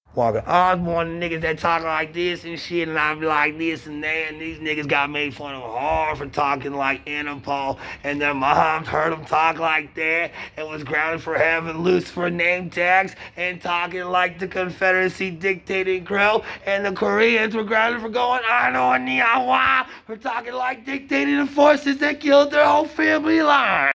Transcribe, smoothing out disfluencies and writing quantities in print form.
Walking Osborne niggas that talk like this and shit, and I be like this and that, and these niggas got made fun of hard for talking like Interpol, and their moms heard them talk like that and was grounded for having Lucifer name tags and talking like the Confederacy dictating Krill, and the Koreans were grounded for going Ano and Niawa for talking like dictating the forces that killed their whole family line.